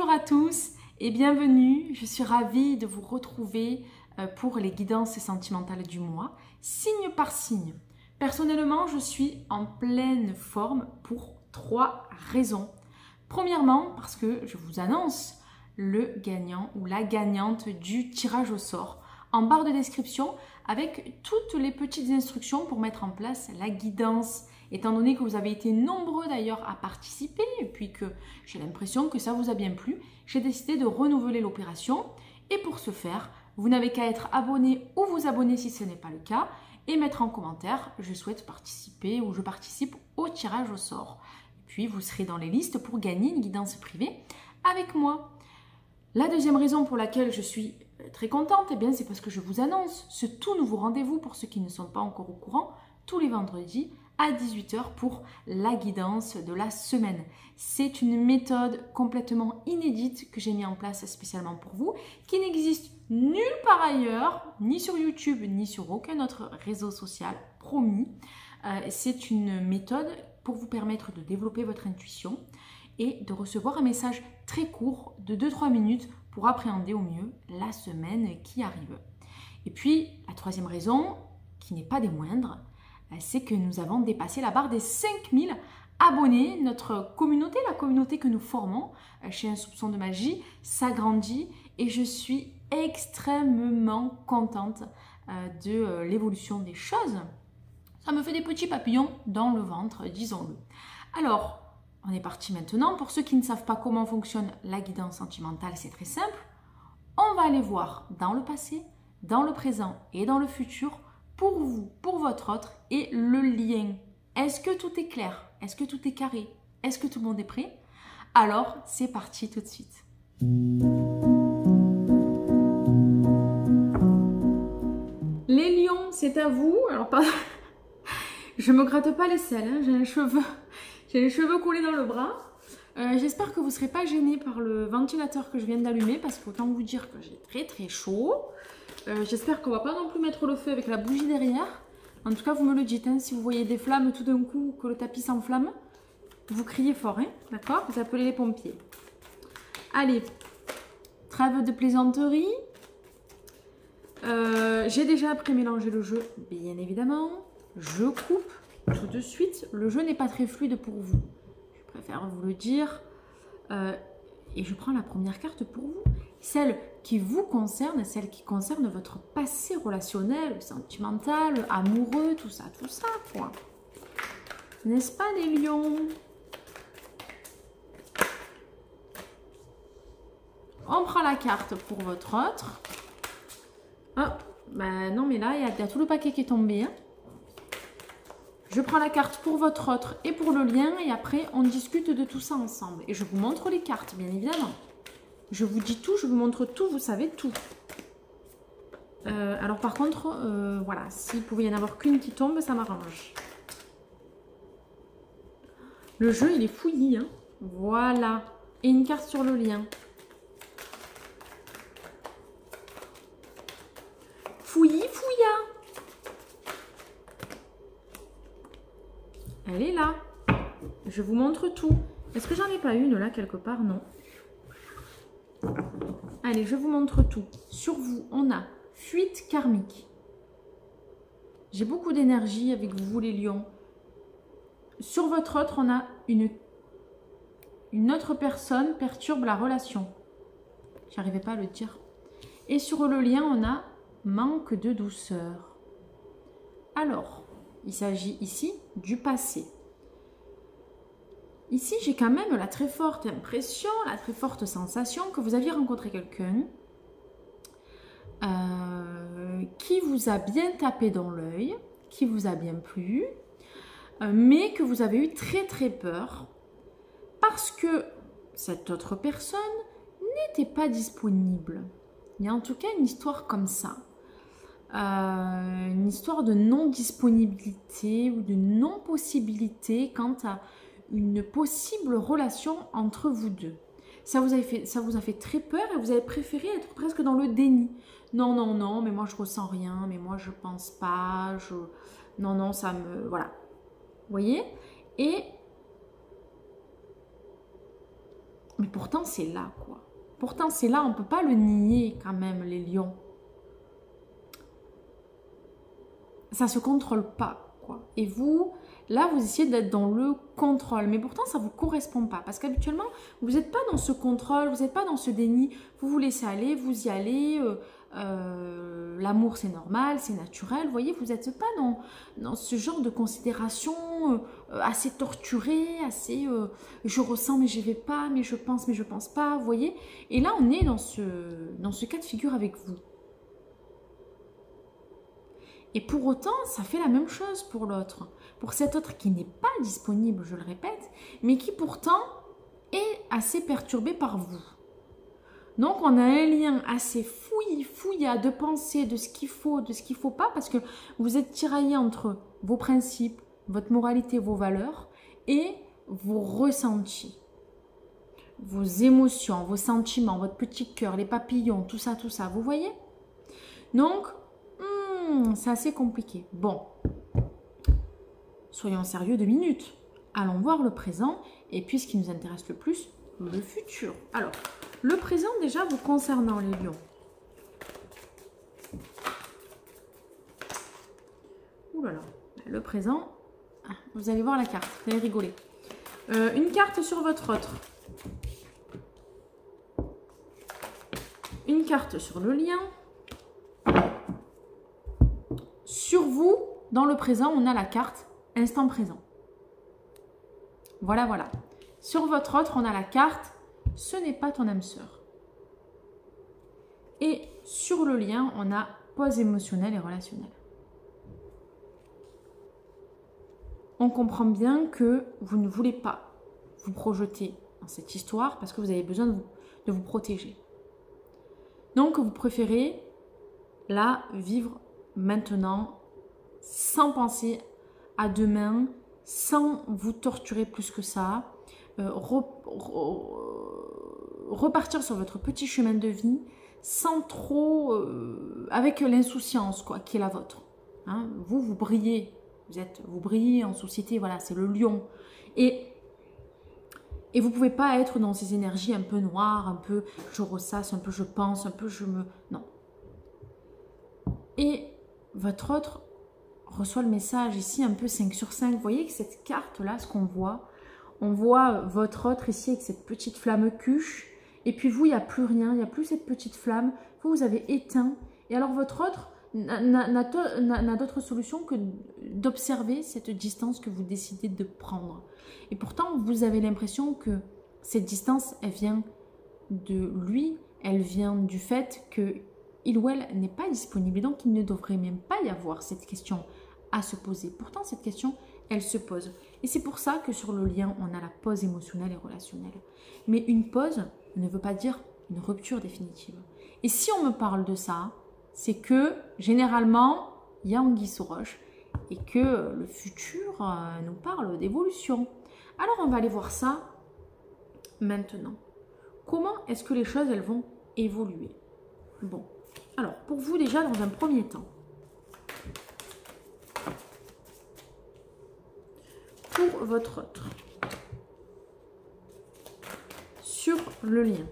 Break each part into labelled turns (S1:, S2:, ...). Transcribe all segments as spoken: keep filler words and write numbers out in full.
S1: Bonjour à tous et bienvenue, je suis ravie de vous retrouver pour les guidances sentimentales du mois, signe par signe. Personnellement, je suis en pleine forme pour trois raisons. Premièrement, parce que je vous annonce le gagnant ou la gagnante du tirage au sort en barre de description avec toutes les petites instructions pour mettre en place la guidance. Étant donné que vous avez été nombreux d'ailleurs à participer et puis que j'ai l'impression que ça vous a bien plu, j'ai décidé de renouveler l'opération. Et pour ce faire, vous n'avez qu'à être abonné ou vous abonner si ce n'est pas le cas et mettre en commentaire « Je souhaite participer » ou « Je participe au tirage au sort ». Puis vous serez dans les listes pour gagner une guidance privée avec moi. La deuxième raison pour laquelle je suis très contente, eh bien, c'est parce que je vous annonce ce tout nouveau rendez-vous pour ceux qui ne sont pas encore au courant, tous les vendredis à dix-huit heures pour la guidance de la semaine. C'est une méthode complètement inédite que j'ai mis en place spécialement pour vous, qui n'existe nulle part ailleurs, ni sur YouTube, ni sur aucun autre réseau social, promis. Euh, c'est une méthode pour vous permettre de développer votre intuition et de recevoir un message très court de deux à trois minutes pour appréhender au mieux la semaine qui arrive. Et puis, la troisième raison, qui n'est pas des moindres, c'est que nous avons dépassé la barre des cinq mille abonnés. Notre communauté, la communauté que nous formons chez Un Soupçon de Magie, s'agrandit et je suis extrêmement contente de l'évolution des choses. Ça me fait des petits papillons dans le ventre, disons-le. Alors, on est parti maintenant. Pour ceux qui ne savent pas comment fonctionne la guidance sentimentale, c'est très simple. On va aller voir dans le passé, dans le présent et dans le futur pour vous, pour votre autre et le lien. Est-ce que tout est clair? Est-ce que tout est carré? Est-ce que tout le monde est prêt? Alors, c'est parti tout de suite. Les lions, c'est à vous. Alors, pas... je me gratte pas les selles, hein. J'ai les cheveux, j'ai les cheveux collés dans le bras. Euh, J'espère que vous ne serez pas gênés par le ventilateur que je viens d'allumer parce qu'autant vous dire que j'ai très très chaud. Euh, J'espère qu'on ne va pas non plus mettre le feu avec la bougie derrière. En tout cas, vous me le dites, hein, si vous voyez des flammes tout d'un coup, que le tapis s'enflamme, vous criez fort, hein, d'accord? Vous appelez les pompiers. Allez, trêve de plaisanterie. Euh, J'ai déjà pré-mélangé le jeu, bien évidemment. Je coupe tout de suite. Le jeu n'est pas très fluide pour vous. Je préfère vous le dire. Euh, et je prends la première carte pour vous. Celle qui vous concerne, celle qui concerne votre passé relationnel, sentimental, amoureux, tout ça, tout ça, quoi. N'est-ce pas, les lions? On prend la carte pour votre autre. Ah, ben non, mais là, il y, y a tout le paquet qui est tombé, hein. Je prends la carte pour votre autre et pour le lien et après, on discute de tout ça ensemble. Et je vous montre les cartes, bien évidemment. Je vous dis tout, je vous montre tout, vous savez tout. Euh, alors par contre, euh, voilà, s'il pouvait y en avoir qu'une qui tombe, ça m'arrange. Le jeu, il est fouillis, hein. Voilà. Et une carte sur le lien. Fouillis, fouilla. Elle est là. Je vous montre tout. Est-ce que j'en ai pas une là quelque part? Non. Allez, je vous montre tout. Sur vous, on a fuite karmique. J'ai beaucoup d'énergie avec vous, les lions. Sur votre autre, on a une, une autre personne perturbe la relation. J'arrivais pas à le dire. Et sur le lien, on a manque de douceur. Alors, il s'agit ici du passé. Ici, j'ai quand même la très forte impression, la très forte sensation que vous aviez rencontré quelqu'un euh, qui vous a bien tapé dans l'œil, qui vous a bien plu, euh, mais que vous avez eu très très peur parce que cette autre personne n'était pas disponible. Il y a en tout cas une histoire comme ça. Euh, une histoire de non-disponibilité ou de non-possibilité quant à une possible relation entre vous deux. Ça vous, a fait, ça vous a fait très peur et vous avez préféré être presque dans le déni. Non, non, non, mais moi je ressens rien, mais moi je pense pas, je... non, non, ça me... Voilà. Vous voyez? Et Mais pourtant, c'est là, quoi. Pourtant, c'est là, on ne peut pas le nier quand même, les lions. Ça ne se contrôle pas, quoi. Et vous, là, vous essayez d'être dans le contrôle. Mais pourtant, ça ne vous correspond pas. Parce qu'habituellement, vous n'êtes pas dans ce contrôle, vous n'êtes pas dans ce déni. Vous vous laissez aller, vous y allez. Euh, euh, L'amour, c'est normal, c'est naturel. Vous voyez, vous n'êtes pas dans, dans ce genre de considération euh, assez torturée, assez euh, je ressens mais je ne vais pas, mais je pense mais je ne pense pas. Vous voyez. Et là, on est dans ce, dans ce cas de figure avec vous. Et pour autant, ça fait la même chose pour l'autre. Pour cet autre qui n'est pas disponible, je le répète, mais qui pourtant est assez perturbé par vous. Donc, on a un lien assez fouillis, fouillis de penser de ce qu'il faut, de ce qu'il ne faut pas, parce que vous êtes tiraillé entre vos principes, votre moralité, vos valeurs et vos ressentis, vos émotions, vos sentiments, votre petit cœur, les papillons, tout ça, tout ça. Vous voyez? Donc, c'est assez compliqué. Bon, soyons sérieux deux minutes. Allons voir le présent et puis ce qui nous intéresse le plus, le futur. Alors, le présent déjà vous concernant les lions. Ouh là là, le présent, vous allez voir la carte, vous allez rigoler. Euh, une carte sur votre autre. Une carte sur le lien. Sur vous, dans le présent, on a la carte instant présent. Voilà, voilà. Sur votre autre, on a la carte ce n'est pas ton âme sœur. Et sur le lien, on a pause émotionnelle et relationnelle. On comprend bien que vous ne voulez pas vous projeter dans cette histoire parce que vous avez besoin de vous, de vous protéger. Donc, vous préférez là vivre maintenant sans penser à demain, sans vous torturer plus que ça, euh, re, re, repartir sur votre petit chemin de vie sans trop, euh, avec l'insouciance quoi, qui est la vôtre. Hein, vous, vous brillez, vous, êtes, vous brillez en société, voilà, c'est le lion. Et, et vous ne pouvez pas être dans ces énergies un peu noires, un peu je ressasse, un peu je pense, un peu je me... Non. Et votre autre reçoit le message ici un peu cinq sur cinq. Vous voyez que cette carte-là, ce qu'on voit, on voit votre autre ici avec cette petite flamme cuche. Et puis vous, il n'y a plus rien, il n'y a plus cette petite flamme. Vous, vous avez éteint. Et alors votre autre n'a d'autre solution que d'observer cette distance que vous décidez de prendre. Et pourtant, vous avez l'impression que cette distance, elle vient de lui, elle vient du fait que il ou elle n'est pas disponible. Et donc, il ne devrait même pas y avoir cette question à se poser. Pourtant, cette question, elle se pose. Et c'est pour ça que sur le lien, on a la pause émotionnelle et relationnelle. Mais une pause ne veut pas dire une rupture définitive. Et si on me parle de ça, c'est que généralement, il y a anguille sous roche et que le futur euh, nous parle d'évolution. Alors, on va aller voir ça maintenant. Comment est-ce que les choses, elles vont évoluer? Bon. Alors, pour vous déjà, dans un premier temps, pour votre autre, sur le lien,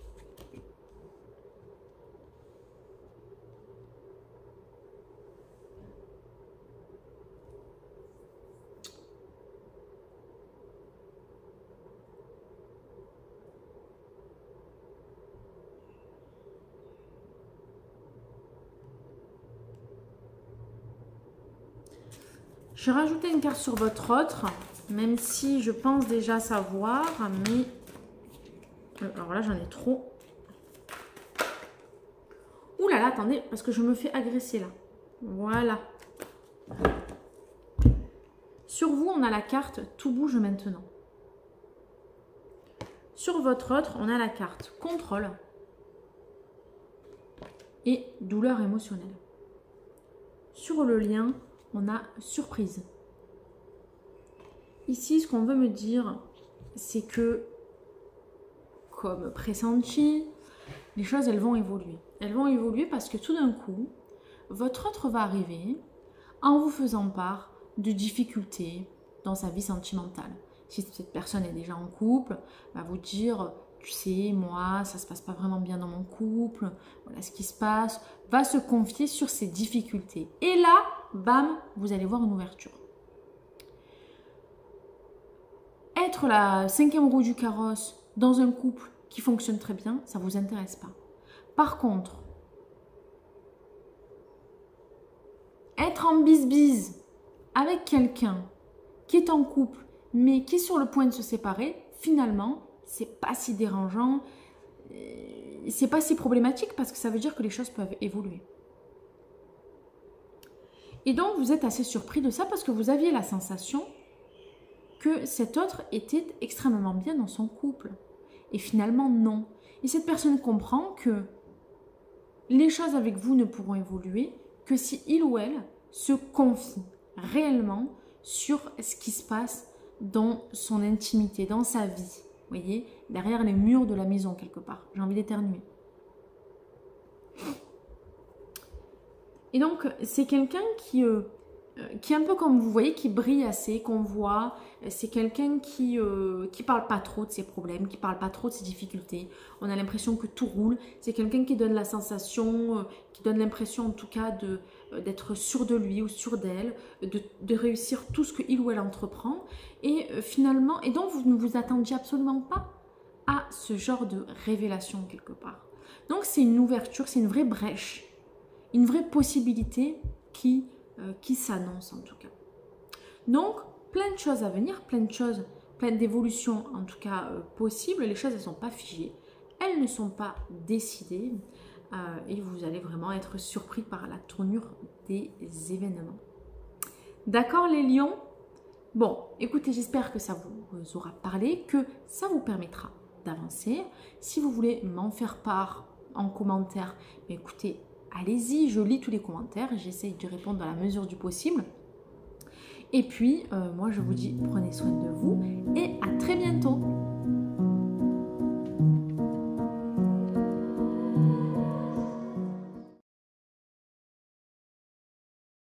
S1: je vais rajouter une carte sur votre autre, même si je pense déjà savoir, mais... Alors là, j'en ai trop. Ouh là là, attendez, parce que je me fais agresser là. Voilà. Sur vous, on a la carte « Tout bouge maintenant ». Sur votre autre, on a la carte « Contrôle » et « Douleur émotionnelle ». Sur le lien, on a surprise. Ici, ce qu'on veut me dire, c'est que, comme pressenti, les choses, elles vont évoluer. Elles vont évoluer parce que tout d'un coup, votre autre va arriver en vous faisant part de difficultés dans sa vie sentimentale. Si cette personne est déjà en couple, va vous dire tu sais, moi, ça se passe pas vraiment bien dans mon couple, voilà ce qui se passe, va se confier sur ses difficultés. Et là, bam, vous allez voir une ouverture. Être la cinquième roue du carrosse dans un couple qui fonctionne très bien, ça ne vous intéresse pas. Par contre, être en bise-bise avec quelqu'un qui est en couple, mais qui est sur le point de se séparer, finalement, c'est pas si dérangeant, c'est pas si problématique parce que ça veut dire que les choses peuvent évoluer. Et donc, vous êtes assez surpris de ça parce que vous aviez la sensation que cet autre était extrêmement bien dans son couple. Et finalement, non. Et cette personne comprend que les choses avec vous ne pourront évoluer que si il ou elle se confie réellement sur ce qui se passe dans son intimité, dans sa vie. Vous voyez, derrière les murs de la maison quelque part. J'ai envie d'éternuer. Et donc, c'est quelqu'un qui, euh, qui est un peu comme vous voyez, qui brille assez, qu'on voit. C'est quelqu'un qui ne euh, parle pas trop de ses problèmes, qui ne parle pas trop de ses difficultés. On a l'impression que tout roule. C'est quelqu'un qui donne la sensation, euh, qui donne l'impression en tout cas de, euh, d'être sûr de lui ou sûr d'elle, de, de réussir tout ce qu'il ou elle entreprend. Et euh, finalement, et donc vous ne vous attendiez absolument pas à ce genre de révélation quelque part. Donc c'est une ouverture, c'est une vraie brèche, une vraie possibilité qui, euh, qui s'annonce en tout cas. Donc, plein de choses à venir, plein de choses, plein d'évolutions en tout cas euh, possibles. Les choses, elles ne sont pas figées, elles ne sont pas décidées euh, et vous allez vraiment être surpris par la tournure des événements. D'accord les lions? Bon, écoutez, j'espère que ça vous aura parlé, que ça vous permettra d'avancer. Si vous voulez m'en faire part en commentaire, écoutez, allez-y, je lis tous les commentaires, j'essaye de répondre dans la mesure du possible. Et puis, euh, moi je vous dis, prenez soin de vous et à très bientôt.